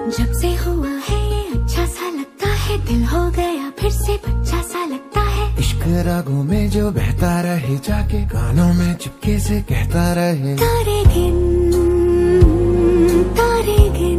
जब से हुआ है ये अच्छा सा लगता है, दिल हो गया फिर से बच्चा सा लगता है। इश्क रागों में जो बहता रहे, जाके कानों में चुपके से कहता रहे, तारे गिन